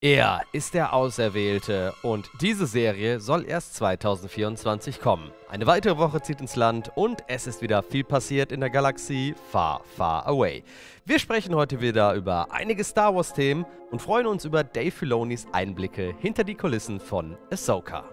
Er ist der Auserwählte und diese Serie soll erst 2024 kommen. Eine weitere Woche zieht ins Land und es ist wieder viel passiert in der Galaxie Far, Far Away. Wir sprechen heute wieder über einige Star Wars Themen und freuen uns über Dave Filonis Einblicke hinter die Kulissen von Ahsoka.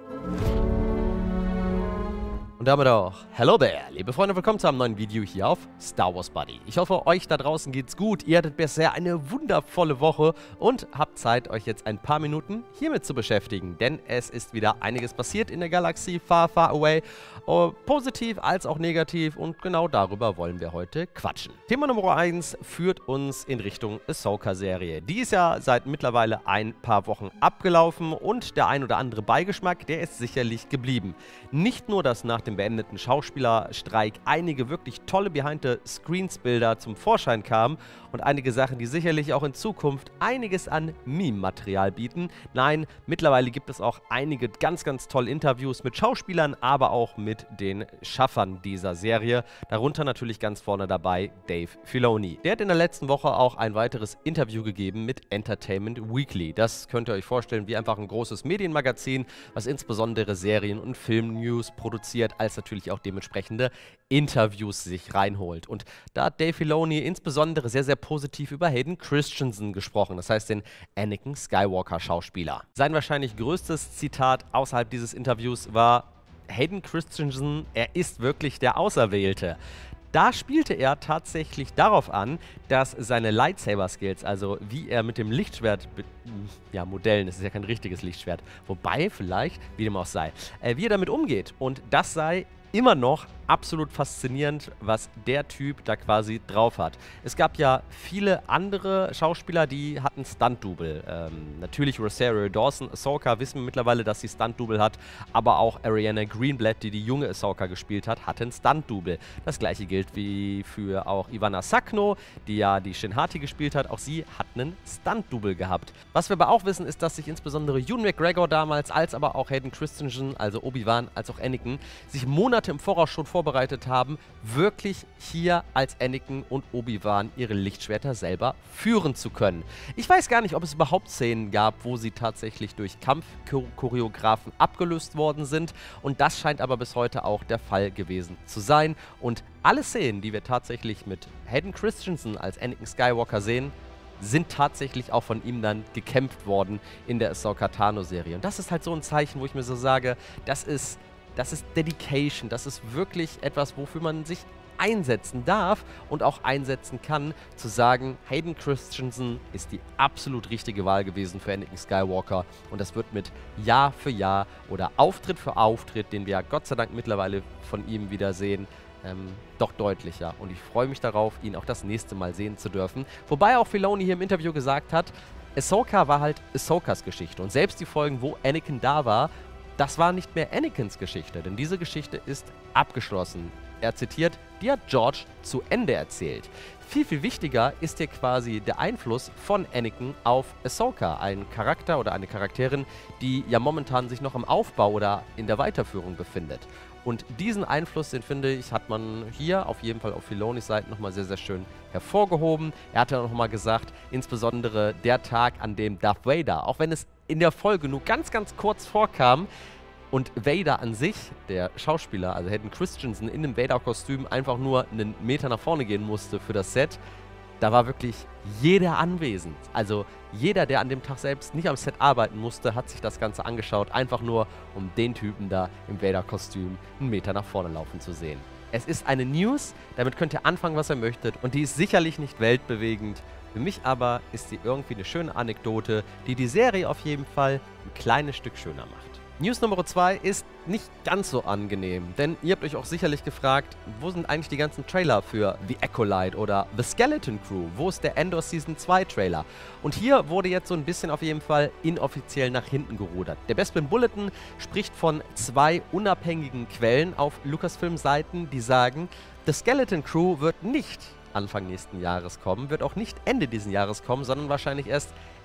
Und damit auch, hello there, liebe Freunde, willkommen zu einem neuen Video hier auf Star Wars Buddy. Ich hoffe, euch da draußen geht's gut, ihr hattet bisher eine wundervolle Woche und habt Zeit, euch jetzt ein paar Minuten hiermit zu beschäftigen, denn es ist wieder einiges passiert in der Galaxie Far, Far Away, positiv als auch negativ, und genau darüber wollen wir heute quatschen. Thema Nummer 1 führt uns in Richtung Ahsoka-Serie. Die ist ja seit mittlerweile ein paar Wochen abgelaufen und der ein oder andere Beigeschmack, der ist sicherlich geblieben. Nicht nur, dass nach dem beendeten Schauspielerstreik einige wirklich tolle Behind-the-Screens-Bilder zum Vorschein kamen und einige Sachen, die sicherlich auch in Zukunft einiges an Meme-Material bieten. Nein, mittlerweile gibt es auch einige ganz, ganz tolle Interviews mit Schauspielern, aber auch mit den Schaffern dieser Serie. Darunter natürlich ganz vorne dabei Dave Filoni. Der hat in der letzten Woche auch ein weiteres Interview gegeben mit Entertainment Weekly. Das könnt ihr euch vorstellen wie einfach ein großes Medienmagazin, was insbesondere Serien- und Film-News produziert, als natürlich auch dementsprechende Interviews sich reinholt. Und da hat Dave Filoni insbesondere sehr, sehr positiv über Hayden Christensen gesprochen, das heißt den Anakin Skywalker-Schauspieler. Sein wahrscheinlich größtes Zitat außerhalb dieses Interviews war: Hayden Christensen, er ist wirklich der Auserwählte. Da spielte er tatsächlich darauf an, dass seine Lightsaber-Skills, also wie er mit dem Lichtschwert, ja, Modellen, das ist ja kein richtiges Lichtschwert, wobei vielleicht, wie dem auch sei, wie er damit umgeht. Und das sei immer noch absolut faszinierend, was der Typ da quasi drauf hat. Es gab ja viele andere Schauspieler, die hatten Stunt-Double. Natürlich Rosario Dawson, Ahsoka, wissen wir mittlerweile, dass sie Stunt-Double hat, aber auch Ariana Greenblatt, die die junge Ahsoka gespielt hat, hatte ein Stunt-Double. Das gleiche gilt wie für auch Ivana Sakno, die ja die Shin Hati gespielt hat. Auch sie hat einen Stunt-Double gehabt. Was wir aber auch wissen, ist, dass sich insbesondere Ewan McGregor damals, als aber auch Hayden Christensen, also Obi-Wan, als auch Anakin, sich Monate im Voraus schon vorbereitet haben, wirklich hier als Anakin und Obi-Wan ihre Lichtschwerter selber führen zu können. Ich weiß gar nicht, ob es überhaupt Szenen gab, wo sie tatsächlich durch Kampfchoreografen abgelöst worden sind, und das scheint aber bis heute auch der Fall gewesen zu sein. Und alle Szenen, die wir tatsächlich mit Hayden Christensen als Anakin Skywalker sehen, sind tatsächlich auch von ihm dann gekämpft worden in der Ahsoka Tano-Serie. Und das ist halt so ein Zeichen, wo ich mir so sage, das ist Dedication, das ist wirklich etwas, wofür man sich einsetzen darf und auch einsetzen kann, zu sagen, Hayden Christensen ist die absolut richtige Wahl gewesen für Anakin Skywalker, und das wird mit Jahr für Jahr oder Auftritt für Auftritt, den wir ja Gott sei Dank mittlerweile von ihm wieder sehen, doch deutlicher. Und ich freue mich darauf, ihn auch das nächste Mal sehen zu dürfen. Wobei auch Filoni hier im Interview gesagt hat, Ahsoka war halt Ahsokas Geschichte, und selbst die Folgen, wo Anakin da war, das war nicht mehr Anakins Geschichte, denn diese Geschichte ist abgeschlossen. Er zitiert, die hat George zu Ende erzählt. Viel, viel wichtiger ist hier quasi der Einfluss von Anakin auf Ahsoka, ein Charakter oder eine Charakterin, die ja momentan sich noch im Aufbau oder in der Weiterführung befindet. Und diesen Einfluss, den finde ich, hat man hier auf jeden Fall auf Filonis Seite nochmal sehr, sehr schön hervorgehoben. Er hat ja nochmal gesagt, insbesondere der Tag, an dem Darth Vader, auch wenn es in der Folge nur ganz, ganz kurz vorkam und Vader an sich, der Schauspieler, also Hayden Christensen, in dem Vader-Kostüm einfach nur einen Meter nach vorne gehen musste für das Set, da war wirklich jeder anwesend. Also jeder, der an dem Tag selbst nicht am Set arbeiten musste, hat sich das Ganze angeschaut, einfach nur, um den Typen da im Vader-Kostüm einen Meter nach vorne laufen zu sehen. Es ist eine News, damit könnt ihr anfangen, was ihr möchtet, und die ist sicherlich nicht weltbewegend. Für mich aber ist sie irgendwie eine schöne Anekdote, die die Serie auf jeden Fall ein kleines Stück schöner macht. News Nummer 2 ist nicht ganz so angenehm, denn ihr habt euch auch sicherlich gefragt, wo sind eigentlich die ganzen Trailer für The Acolyte oder The Skeleton Crew? Wo ist der Endor Season 2 Trailer? Und hier wurde jetzt so ein bisschen auf jeden Fall inoffiziell nach hinten gerudert. Der Bespin Bulletin spricht von 2 unabhängigen Quellen auf Lucasfilm-Seiten, die sagen, The Skeleton Crew wird nicht Anfang nächsten Jahres kommen, wird auch nicht Ende diesen Jahres kommen, sondern wahrscheinlich erst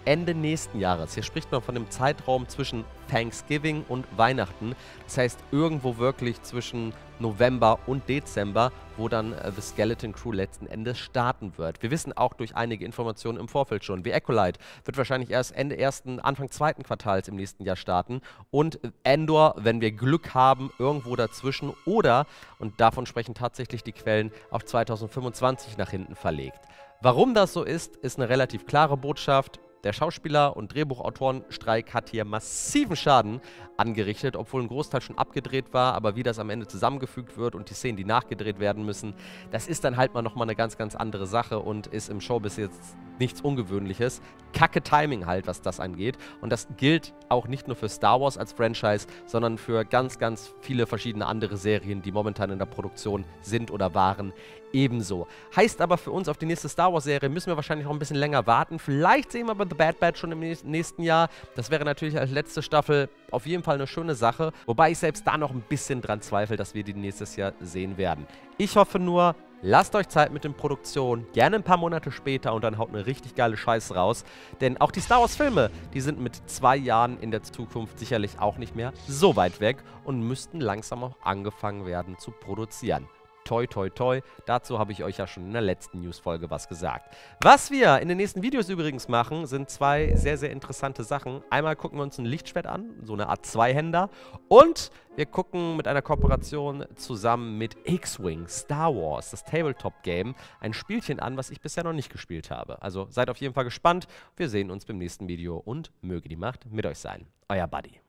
Ende nächsten Jahres. Hier spricht man von dem Zeitraum zwischen Thanksgiving und Weihnachten. Das heißt, irgendwo wirklich zwischen November und Dezember, wo dann The Skeleton Crew letzten Endes starten wird. Wir wissen auch durch einige Informationen im Vorfeld schon, wie Acolyte wird wahrscheinlich erst Ende ersten, Anfang zweiten Quartals im nächsten Jahr starten und Endor, wenn wir Glück haben, irgendwo dazwischen oder, und davon sprechen tatsächlich die Quellen, auf 2025 nach hinten verlegt. Warum das so ist eine relativ klare Botschaft. Der Schauspieler- und Drehbuchautorenstreik hat hier massiven Schaden angerichtet, obwohl ein Großteil schon abgedreht war, aber wie das am Ende zusammengefügt wird und die Szenen, die nachgedreht werden müssen, das ist dann halt mal nochmal eine ganz, ganz andere Sache und ist im Showbiz jetzt nichts Ungewöhnliches. Kacke Timing halt, was das angeht. Und das gilt auch nicht nur für Star Wars als Franchise, sondern für ganz, ganz viele verschiedene andere Serien, die momentan in der Produktion sind oder waren, ebenso. Heißt aber für uns, auf die nächste Star Wars-Serie müssen wir wahrscheinlich noch ein bisschen länger warten. Vielleicht sehen wir aber The Bad Batch schon im nächsten Jahr. Das wäre natürlich als letzte Staffel auf jeden Fall eine schöne Sache. Wobei ich selbst da noch ein bisschen dran zweifle, dass wir die nächstes Jahr sehen werden. Ich hoffe nur, lasst euch Zeit mit den Produktionen, gerne ein paar Monate später und dann haut eine richtig geile Scheiße raus. Denn auch die Star Wars Filme, die sind mit 2 Jahren in der Zukunft sicherlich auch nicht mehr so weit weg und müssten langsam auch angefangen werden zu produzieren. Toi, toi, toi. Dazu habe ich euch ja schon in der letzten News-Folge was gesagt. Was wir in den nächsten Videos übrigens machen, sind 2 sehr, sehr interessante Sachen. Einmal gucken wir uns ein Lichtschwert an, so eine Art Zweihänder. Und wir gucken mit einer Kooperation zusammen mit X-Wing Star Wars, das Tabletop-Game, ein Spielchen an, was ich bisher noch nicht gespielt habe. Also seid auf jeden Fall gespannt. Wir sehen uns beim nächsten Video und möge die Macht mit euch sein. Euer Buddy.